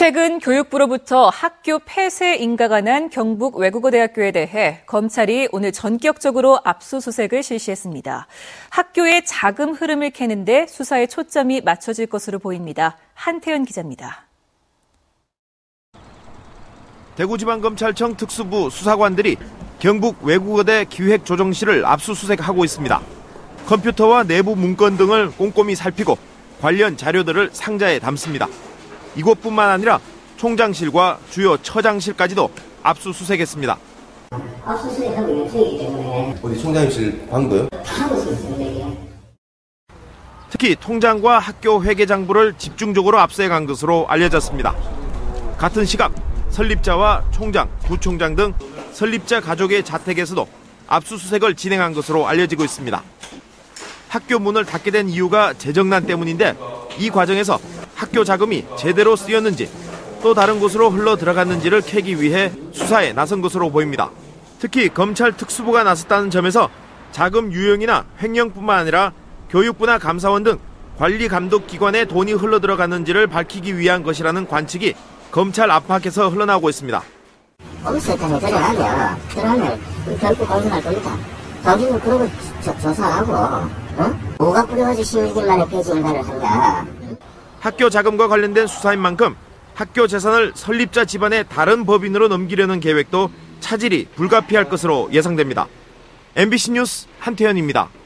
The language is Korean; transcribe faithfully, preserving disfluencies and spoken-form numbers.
최근 교육부로부터 학교 폐쇄 인가가 난 경북 외국어대학교에 대해 검찰이 오늘 전격적으로 압수수색을 실시했습니다. 학교의 자금 흐름을 캐는데 수사에 초점이 맞춰질 것으로 보입니다. 한태현 기자입니다. 대구지방검찰청 특수부 수사관들이 경북 외국어대 기획조정실을 압수수색하고 있습니다. 컴퓨터와 내부 문건 등을 꼼꼼히 살피고 관련 자료들을 상자에 담습니다. 이곳뿐만 아니라 총장실과 주요 처장실까지도 압수수색했습니다. 압수수색하고 유수이기 때문에 어디 총장실 방도요? 다 하고 있습니다. 특히 통장과 학교 회계장부를 집중적으로 압수해간 것으로 알려졌습니다. 같은 시각 설립자와 총장, 부총장 등 설립자 가족의 자택에서도 압수수색을 진행한 것으로 알려지고 있습니다. 학교 문을 닫게 된 이유가 재정난 때문인데 이 과정에서 학교 자금이 제대로 쓰였는지 또 다른 곳으로 흘러 들어갔는지를 캐기 위해 수사에 나선 것으로 보입니다. 특히 검찰 특수부가 나섰다는 점에서 자금 유용이나 횡령뿐만 아니라 교육부나 감사원 등 관리 감독 기관에 돈이 흘러 들어갔는지를 밝히기 위한 것이라는 관측이 검찰 안팎에서 흘러나오고 있습니다. 엄격하게 들어가면 들어가면 결국 공정할 겁니다. 당신은 그러고 조사하고 어? 뭐가 뿌려가지고 십일 만에 폐지 인가를 한다. 학교 자금과 관련된 수사인 만큼 학교 재산을 설립자 집안의 다른 법인으로 넘기려는 계획도 차질이 불가피할 것으로 예상됩니다. 엠비씨 뉴스 한태현입니다.